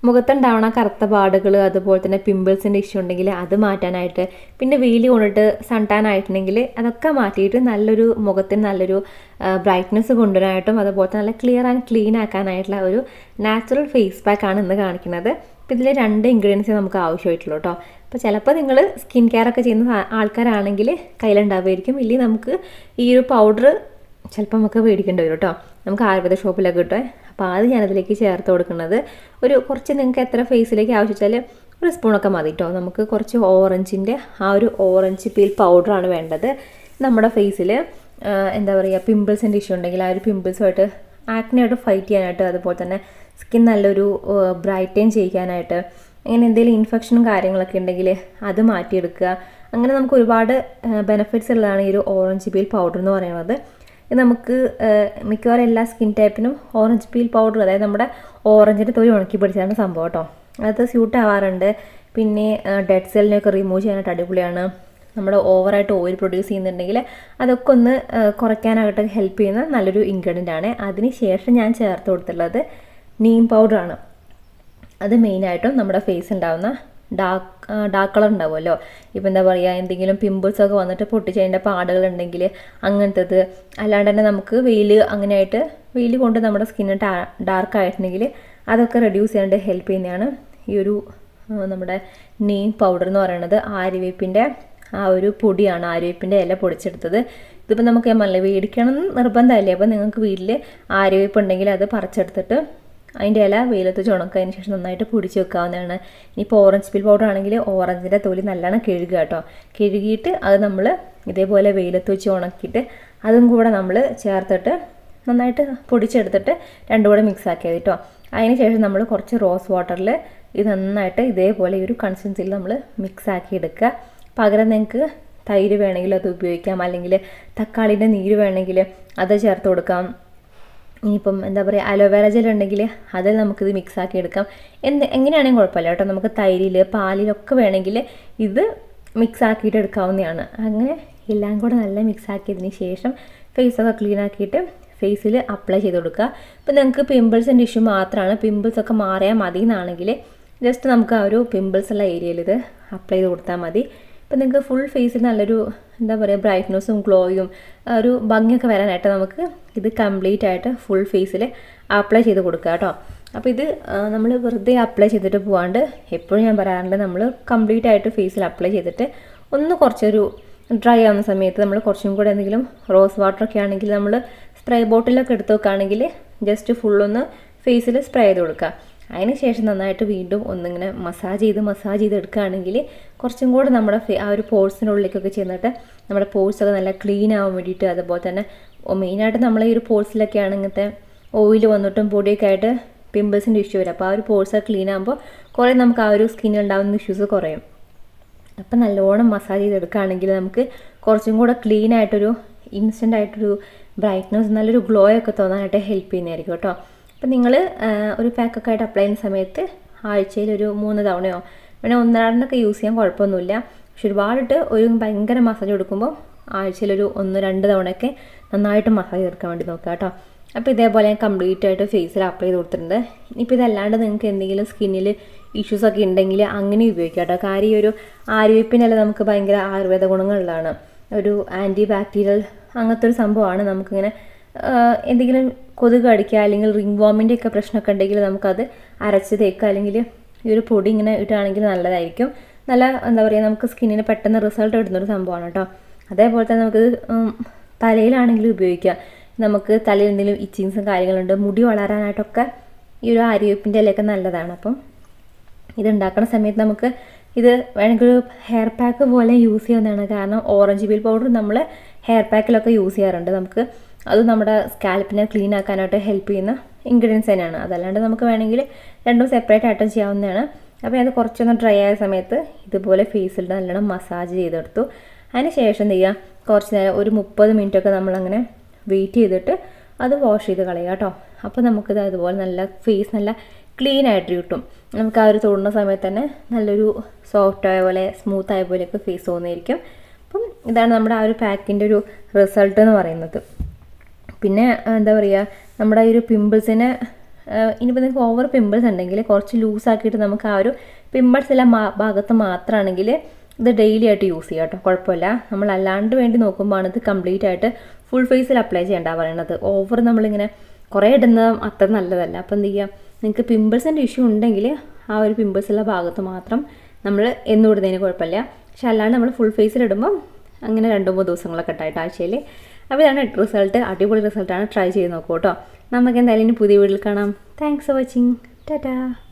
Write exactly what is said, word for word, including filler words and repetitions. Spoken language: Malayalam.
മുഖത്തുണ്ടാവണ കറുത്ത പാടുകൾ അതുപോലെ തന്നെ പിമ്പിൾസിൻ്റെ ഇഷ്യൂ ഉണ്ടെങ്കിൽ അത് മാറ്റാനായിട്ട്, പിന്നെ വെയിൽ കൊണ്ടിട്ട് സൺടാൻ ആയിട്ടുണ്ടെങ്കിൽ അതൊക്കെ മാറ്റിയിട്ട് നല്ലൊരു മുഖത്തിന് നല്ലൊരു ബ്രൈറ്റ്നെസ് കൊണ്ടുവരാനായിട്ടും അതുപോലെ തന്നെ നല്ല ക്ലിയർ ആൻഡ് ക്ലീൻ ആക്കാനായിട്ടുള്ള ഒരു നാച്ചുറൽ ഫേസ് പാക്കാണ് ഇന്ന് കാണിക്കുന്നത്. അപ്പോൾ ഇതിൽ രണ്ട് ഇൻഗ്രീഡിയൻസ് നമുക്ക് ആവശ്യമായിട്ടുള്ളൂ കേട്ടോ. അപ്പോൾ ചിലപ്പോൾ നിങ്ങൾ സ്കിൻ കെയർ ഒക്കെ ചെയ്യുന്ന ആൾക്കാരാണെങ്കിൽ കയ്യിലുണ്ടാവുമായിരിക്കും, ഇല്ലെങ്കിൽ നമുക്ക് ഈ ഒരു പൗഡർ ചിലപ്പോൾ നമുക്ക് മേടിക്കേണ്ടി വരും കേട്ടോ. നമുക്ക് ആയുർവേദ ഷോപ്പിലൊക്കെ കിട്ടും. അപ്പോൾ അത് ഞാനതിലേക്ക് ചേർത്ത് കൊടുക്കുന്നത് ഒരു കുറച്ച് നിങ്ങൾക്ക് എത്ര ഫേസിലേക്ക് ആവശ്യിച്ചാൽ ഒരു സ്പൂണൊക്കെ മതി കേട്ടോ. നമുക്ക് കുറച്ച് ഓറഞ്ചിൻ്റെ ആ ഒരു ഓറഞ്ച് പീൽ പൗഡറാണ് വേണ്ടത്. നമ്മുടെ ഫേസിൽ എന്താ പറയുക പിമ്പിൾസിൻ്റെ ഇഷ്യൂ ഉണ്ടെങ്കിൽ ആ ഒരു പിമ്പിൾസുമായിട്ട് ആക്നെയായിട്ട് ഫൈറ്റ് ചെയ്യാനായിട്ട്, അതുപോലെ തന്നെ സ്കിൻ നല്ലൊരു ബ്രൈറ്റൻ ചെയ്യിക്കാനായിട്ട്, അങ്ങനെ എന്തെങ്കിലും ഇൻഫെക്ഷനും കാര്യങ്ങളൊക്കെ ഉണ്ടെങ്കിൽ അത് മാറ്റിയെടുക്കുക. അങ്ങനെ നമുക്ക് ഒരുപാട് ബെനിഫിറ്റ്സ് ഉള്ളതാണ് ഈ ഒരു ഓറഞ്ച് പീൽ പൗഡർ എന്ന് പറയുന്നത്. ഇത് നമുക്ക് മിക്കവാറും എല്ലാ സ്കിൻ ടൈപ്പിനും ഓറഞ്ച് പീൽ പൗഡർ, അതായത് നമ്മുടെ ഓറഞ്ചിൻ്റെ തൊലി ഉണക്കി പിടിച്ചാണ് സംഭവം കേട്ടോ. അത് സ്യൂട്ട് ആവാറുണ്ട്. പിന്നെ ഡെഡ് സെല്ലിനെയൊക്കെ റിമൂവ് ചെയ്യാനായിട്ട് അടിപൊളിയാണ്. നമ്മുടെ ഓവറായിട്ട് ഓയിൽ പ്രൊഡ്യൂസ് ചെയ്യുന്നുണ്ടെങ്കിൽ അതൊക്കെ ഒന്ന് കുറയ്ക്കാനായിട്ട് ഹെൽപ്പ് ചെയ്യുന്ന നല്ലൊരു ഇൻഗ്രീഡിയൻ്റ് ആണ്. അതിന് ശേഷം ഞാൻ ചേർത്ത് കൊടുത്തുള്ളത് നീം പൗഡറാണ്. അത് മെയിനായിട്ടും നമ്മുടെ ഫേസ് ഉണ്ടാകുന്ന ഡാർക്ക് ഡാർക്ക് കളർ ഉണ്ടാവുമല്ലോ, ഇപ്പോൾ എന്താ പറയുക എന്തെങ്കിലും പിമ്പിൾസൊക്കെ വന്നിട്ട് പൊട്ടിച്ചതിൻ്റെ പാടുകളുണ്ടെങ്കിൽ അങ്ങനത്തത്, അല്ലാണ്ട് തന്നെ നമുക്ക് വെയിൽ അങ്ങനെയായിട്ട് വെയിൽ കൊണ്ട് നമ്മുടെ സ്കിന്ന് ഡാർക്ക് ആയിട്ടുണ്ടെങ്കിൽ അതൊക്കെ റെഡ്യൂസ് ചെയ്യാണ്ട് ഹെൽപ്പ് ചെയ്യുന്നതാണ് ഈ ഒരു നമ്മുടെ നീം പൗഡർ എന്ന് പറയുന്നത്. ആര്യവേപ്പിൻ്റെ ആ ഒരു പൊടിയാണ്, ആര്യവേപ്പിൻ്റെ ഇല പൊടിച്ചെടുത്തത്. ഇതിപ്പോൾ നമുക്ക് നല്ല മേടിക്കണം എന്ന് നിർബന്ധമല്ലേ. അപ്പോൾ നിങ്ങൾക്ക് വീട്ടിൽ ആര്യവേപ്പ് ഉണ്ടെങ്കിൽ അത് പറിച്ചെടുത്തിട്ട് അതിൻ്റെ ഇല വെയിലത്ത് ചുണക്കതിന് ശേഷം നന്നായിട്ട് പൊടിച്ച് വെക്കാവുന്നതാണ്. ഇനിയിപ്പോൾ ഓറഞ്ച് പീൽ പൗഡർ ആണെങ്കിൽ ഓറഞ്ചിൻ്റെ തൊലി നല്ലോണം കഴുകുക കേട്ടോ. കഴുകിയിട്ട് അത് നമ്മൾ ഇതേപോലെ വെയിലത്ത് വെച്ച് ഉണക്കിയിട്ട് അതും കൂടെ നമ്മൾ ചേർത്തിട്ട് നന്നായിട്ട് പൊടിച്ചെടുത്തിട്ട് രണ്ടും കൂടെ മിക്സ് ആക്കിയത് കേട്ടോ. അതിന് ശേഷം നമ്മൾ കുറച്ച് റോസ് വാട്ടറിൽ ഇത് നന്നായിട്ട് ഇതേപോലെ ഈ ഒരു കൺസിസ്റ്റൻസിയിൽ നമ്മൾ മിക്സ് ആക്കി എടുക്കുക. പകരം നിങ്ങൾക്ക് തൈര് വേണമെങ്കിൽ അത് ഉപയോഗിക്കാം, അല്ലെങ്കിൽ തക്കാളിൻ്റെ നീര് വേണമെങ്കിൽ അത് ചേർത്ത് കൊടുക്കാം. ഇനിയിപ്പം എന്താ പറയുക അലോവേറ ജെൽ ഉണ്ടെങ്കിൽ അതിൽ നമുക്കിത് മിക്സ് ആക്കി എടുക്കാം. എന്ത് എങ്ങനെയാണെങ്കിലും കുഴപ്പമില്ല കേട്ടോ. നമുക്ക് തൈരിൽ പാലിലൊക്കെ വേണമെങ്കിൽ ഇത് മിക്സ് ആക്കിയിട്ട് എടുക്കാവുന്നതാണ്. അങ്ങനെ എല്ലാം കൂടെ നല്ല മിക്സ് ആക്കിയതിന് ശേഷം ഫേസൊക്കെ ക്ലീൻ ആക്കിയിട്ട് ഫേസിൽ അപ്ലൈ ചെയ്ത് കൊടുക്കുക. ഇപ്പോൾ നിങ്ങൾക്ക് പിമ്പിൾസിൻ്റെ ഇഷ്യൂ മാത്രമാണ്, പിമ്പിൾസൊക്കെ മാറിയാൽ മതി എന്നാണെങ്കിൽ ജസ്റ്റ് നമുക്ക് ആ ഒരു പിമ്പിൾസ് ഉള്ള ഏരിയയിൽ ഇത് അപ്ലൈ ചെയ്ത് കൊടുത്താൽ മതി. ഇപ്പം നിങ്ങൾക്ക് ഫുൾ ഫേസിൽ നല്ലൊരു എന്താ പറയുക ബ്രൈറ്റ്നസ്സും ഗ്ലോയും ഒരു ഭംഗിയൊക്കെ വരാനായിട്ട് നമുക്ക് ഇത് കംപ്ലീറ്റ് ആയിട്ട് ഫുൾ ഫേസിൽ അപ്ലൈ ചെയ്ത് കൊടുക്കുക കേട്ടോ. അപ്പോൾ ഇത് നമ്മൾ വെറുതെ അപ്ലൈ ചെയ്തിട്ട് പോകാണ്ട് എപ്പോഴും ഞാൻ പറയാറുണ്ട് നമ്മൾ കംപ്ലീറ്റ് ആയിട്ട് ഫേസിൽ അപ്ലൈ ചെയ്തിട്ട് ഒന്ന് കുറച്ചൊരു ഡ്രൈ ആവുന്ന സമയത്ത് നമ്മൾ കുറച്ചും കൂടെ എന്തെങ്കിലും റോസ് വാട്ടറൊക്കെ ആണെങ്കിൽ നമ്മൾ സ്പ്രേ ബോട്ടിലൊക്കെ എടുത്ത് വെക്കുകയാണെങ്കിൽ ജസ്റ്റ് ഫുള്ളൊന്ന് ഫേസിൽ സ്പ്രേ ചെയ്ത് കൊടുക്കുക. അതിന് ശേഷം നന്നായിട്ട് വീണ്ടും ഒന്നിങ്ങനെ മസാജ് ചെയ്ത് മസാജ് ചെയ്ത് എടുക്കുകയാണെങ്കിൽ കുറച്ചും കൂടെ നമ്മുടെ ആ ഒരു പോഴ്സിനുള്ളിലേക്കൊക്കെ ചെന്നിട്ട് നമ്മുടെ പോഴ്സൊക്കെ നല്ല ക്ലീൻ ആവാൻ വേണ്ടിയിട്ട്, അതുപോലെ തന്നെ മെയിനായിട്ട് നമ്മളെ ഈ ഒരു പോഴ്സിലൊക്കെയാണ് ഇങ്ങനത്തെ ഓയിൽ വന്നിട്ടും പൊടിയൊക്കെ ആയിട്ട് പിമ്പിൾസിൻ്റെ ഇഷ്യൂ വരും. അപ്പോൾ ആ ഒരു പോഴ്സൊക്കെ ക്ലീൻ ആകുമ്പോൾ കുറേ നമുക്ക് ആ ഒരു സ്കിന്നിൽ ഉണ്ടാകുന്ന ഇഷ്യൂസ് കുറയും. അപ്പം നല്ലോണം മസാജ് ചെയ്തെടുക്കുകയാണെങ്കിൽ നമുക്ക് കുറച്ചും കൂടെ ക്ലീൻ ആയിട്ടൊരു ഇൻസ്റ്റൻ്റ് ആയിട്ടൊരു ബ്രൈറ്റ്നസ് നല്ലൊരു ഗ്ലോ ഒക്കെ തോന്നാനായിട്ട് ഹെൽപ്പ് ചെയ്യുന്നതായിരിക്കും കേട്ടോ. അപ്പം നിങ്ങൾ ഒരു പാക്കൊക്കെ ആയിട്ട് അപ്ലൈ ചെയ്യുന്ന സമയത്ത് ആഴ്ചയിൽ ഒരു മൂന്ന് തവണയോ പിന്നെ ഒന്നരാടനൊക്കെ യൂസ് ചെയ്യാൻ കുഴപ്പമൊന്നുമില്ല. പക്ഷെ ഒരുപാടിട്ട് ഒരു ഭയങ്കര മസാജ് കൊടുക്കുമ്പോൾ ആഴ്ചയിലൊരു ഒന്ന് രണ്ട് തവണയൊക്കെ നന്നായിട്ട് മസാജ് എടുക്കാൻ വേണ്ടി നോക്കുക കേട്ടോ. അപ്പോൾ ഇതേപോലെ ഞാൻ കംപ്ലീറ്റ് ആയിട്ട് ഫേസിൽ അപ്ലൈ ചെയ്ത് കൊടുത്തിട്ടുണ്ട്. ഇനിയിപ്പോൾ ഇതല്ലാണ്ട് നിങ്ങൾക്ക് എന്തെങ്കിലും സ്കിന്നിൽ ഇഷ്യൂസൊക്കെ ഉണ്ടെങ്കിൽ അങ്ങനെ ഉപയോഗിക്കാം കേട്ടോ. കാര്യം ഈ ഒരു ആര്യവേപ്പിനെല്ലാം നമുക്ക് ഭയങ്കര ആയുർവേദ ഗുണങ്ങളുള്ളതാണ്. ഒരു ആൻറ്റി ബാക്ടീരിയൽ അങ്ങനത്തെ ഒരു സംഭവമാണ്. നമുക്കിങ്ങനെ എന്തെങ്കിലും കൊതുക് കടിക്കുക അല്ലെങ്കിൽ റിംഗ് വോമിൻ്റെ ഒക്കെ പ്രശ്നമൊക്കെ ഉണ്ടെങ്കിൽ നമുക്കത് അരച്ച് തേക്കുക, അല്ലെങ്കിൽ ഈ ഒരു പൊടി ഇങ്ങനെ ഇടുകയാണെങ്കിൽ നല്ലതായിരിക്കും. നല്ല എന്താ പറയുക നമുക്ക് സ്കിന്നിന് പെട്ടെന്ന് റിസൾട്ട് കിട്ടുന്നൊരു സംഭവമാണ് കേട്ടോ. അതേപോലെ തന്നെ നമുക്ക് തലയിലാണെങ്കിലും ഉപയോഗിക്കാം. നമുക്ക് തലയിൽ എന്തെങ്കിലും ഇച്ചിങ്സും കാര്യങ്ങളുണ്ട്, മുടി വളരാനായിട്ടൊക്കെ ഈ ഒരു ആര്യവേപ്പിൻ്റെ ഇലയൊക്കെ നല്ലതാണ്. അപ്പം ഇതുണ്ടാക്കുന്ന സമയത്ത് നമുക്ക് ഇത് വേണമെങ്കിൽ ഒരു ഹെയർ പാക്ക് പോലെ യൂസ് ചെയ്യാവുന്നതാണ്. കാരണം ഓറഞ്ച് പീൽ പൗഡർ നമ്മൾ ഹെയർ പാക്കിലൊക്കെ യൂസ് ചെയ്യാറുണ്ട്. നമുക്ക് അത് നമ്മുടെ സ്കാൽപ്പിനെ ക്ലീൻ ആക്കാനായിട്ട് ഹെൽപ്പ് ചെയ്യുന്ന ഇൻഗ്രീഡിയൻസ് തന്നെയാണ്. അതല്ലാണ്ട് നമുക്ക് വേണമെങ്കിൽ രണ്ടും സെപ്പറേറ്റ് ആയിട്ട് ചെയ്യാവുന്നതാണ്. അപ്പോൾ അത് കുറച്ചൊന്ന് ഡ്രൈ ആയ സമയത്ത് ഇതുപോലെ ഫേസിൽ നല്ലോണം മസാജ് ചെയ്തെടുത്തു. അതിന് ശേഷം എന്ത് ചെയ്യുക, കുറച്ച് നേരം ഒരു മുപ്പത് മിനിറ്റൊക്കെ നമ്മളങ്ങനെ വെയിറ്റ് ചെയ്തിട്ട് അത് വാഷ് ചെയ്ത് കളയുക കേട്ടോ. അപ്പോൾ നമുക്കിത് അതുപോലെ നല്ല ഫേസ് നല്ല ക്ലീൻ ആയിട്ട് കിട്ടും. നമുക്ക് ആ ഒരു തൊടുന്ന സമയത്ത് തന്നെ നല്ലൊരു സോഫ്റ്റ് ആയ പോലെ സ്മൂത്ത് ആയ പോലെയൊക്കെ ഫേസ് തോന്നിയിരിക്കും. അപ്പം ഇതാണ് നമ്മുടെ ആ ഒരു പാക്കിൻ്റെ ഒരു റിസൾട്ട് എന്ന് പറയുന്നത്. പിന്നെ എന്താ പറയുക നമ്മുടെ ഈ ഒരു പിമ്പിൾസിനെ ഇനിയിപ്പോൾ നിങ്ങൾക്ക് ഓവർ പിമ്പിൾസ് ഉണ്ടെങ്കിൽ കുറച്ച് ലൂസാക്കിയിട്ട് നമുക്ക് ആ ഒരു പിമ്പിൾസ് എല്ലാം ഭാഗത്ത് മാത്രമാണെങ്കിൽ ഇത് ഡെയിലി ആയിട്ട് യൂസ് ചെയ്യാം കേട്ടോ, കുഴപ്പമില്ല. നമ്മൾ അല്ലാണ്ട് വേണ്ടി നോക്കുമ്പോൾ ആണ് ഇത് കംപ്ലീറ്റ് ആയിട്ട് ഫുൾ ഫേസിൽ അപ്ലൈ ചെയ്യേണ്ട പറയുന്നത്. ഓവർ നമ്മളിങ്ങനെ കുറേ ഇടുന്നത് അത്ര നല്ലതല്ല. അപ്പോൾ എന്ത് ചെയ്യുക, നിങ്ങൾക്ക് പിമ്പിൾസിൻ്റെ ഇഷ്യൂ ഉണ്ടെങ്കിൽ ആ ഒരു പിമ്പിൾസുള്ള ഭാഗത്ത് മാത്രം നമ്മൾ എന്നും ഇടുന്നതിന് കുഴപ്പമില്ല. പക്ഷെ അല്ലാണ്ട് നമ്മൾ ഫുൾ ഫേസിൽ ഇടുമ്പം അങ്ങനെ രണ്ട് മൂന്ന് ദിവസങ്ങളൊക്കെ ഉണ്ടായിട്ട് ആഴ്ചയിൽ. അപ്പോൾ ഇതാണ് റിസൾട്ട്, അടിപൊളി റിസൾട്ടാണ്. ട്രൈ ചെയ്ത് നോക്കൂ കേട്ടോ. നമുക്ക് എന്തായാലും ഇനി പുതിയ വീഡിയോയിൽ കാണാം. Thanks for watching. ടാറ്റാ.